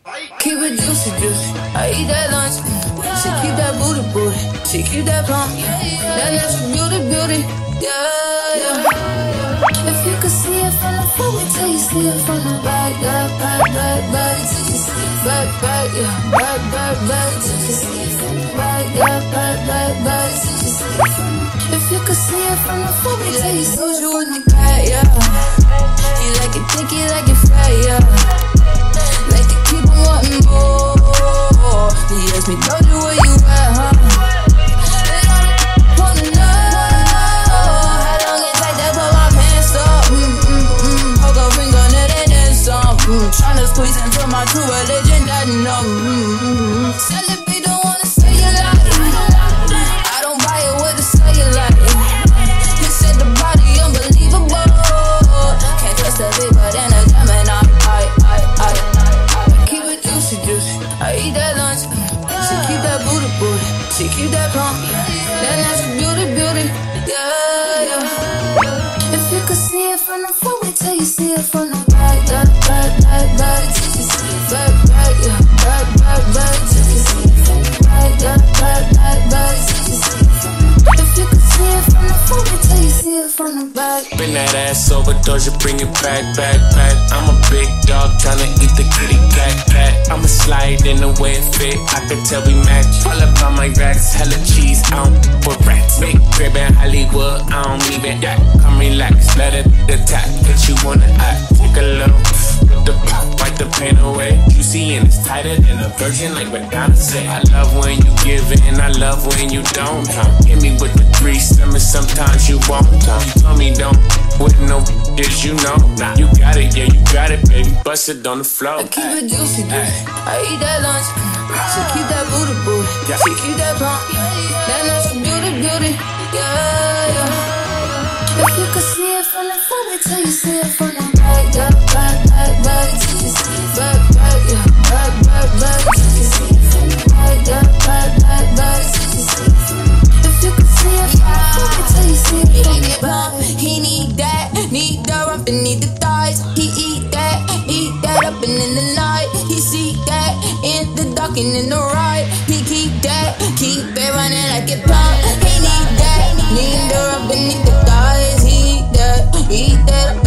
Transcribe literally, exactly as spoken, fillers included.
Keep it juicy, juicy. I eat that lunch. She keep that booty, booty. She keep that plump. That natural beauty, beauty. Yeah, yeah. If you could see it from the front, wait till you see it from the back. Yeah, back, back, back. Till you see it back, back, yeah. Back, back, back. Till you see it from the back. Yeah, back, back, back. Till you see it from the. If you could see it from the front, wait till you see you in the back, yeah. You like it thick, you like it fat, yeah. Like to keep on wanting more. He asked me, told you where you at, huh? And I wanna know how long it take to put my pants up. Mm-mm-mm. Hold a finger, net and then some. Mm. Tryna squeeze into my true religion, that no. Mm-mm-mm. Celebrate, don't wanna say you like. I don't buy it with a say you like. He said the body unbelievable. Can't trust the big, but then again, man, I, I, I, I. I eat that lunch. She keep that booty, booty. She keep that plump. That natural beauty, beauty. Yeah, yeah. If you could see it from the front, wait till you see it from the back. Back, back, back, back. Till you see it back, back, yeah. Back, back, back. Till you see it from the back. Yeah, back, back, back. Till you see it from the back. If you could see it from the front, wait till you see it from the back. Bend that ass over, doja, bring it back, back, back. I'm a big dog tryna eat the kitty cat, cat. I'ma slide in the way it fit, I can tell we match. All up on my racks, hella cheese, I don't for rats. Big crib in Hollywood, I don't even that. Come relax, let it attack, get you wanna act. Take a little, the pop, wipe the pain away. Juicy and it's tighter than a virgin, like Madonna say. I love when you give it, and I love when you don't. Huh? Hit me with the three summers, sometimes you won't. Huh? You told me don't, with no bitches, you know. Nah, you got it, yeah, you got it, baby. Bust it on the floor. I keep it juicy, juicy. I eat that lunch. She keep that booty, booty. She keep that plump. That natural beauty, beauty. Yeah, yeah. If you could see it from the front, wait till you see it from the back. Yeah, back, back, back. Till you see it back, back, yeah. Back, back, back. Till you see it from the back. Yeah, back, back, back. Till you see it from the back. If you could see it from the front, wait till you see it from the back. He need that, need the rump and need the thighs. He eat that, eat that up and in the night. He see that in the dark and in the right. He keep that, keep it running like it pump. He need that, need the rump and need the thighs. He eat that, eat that up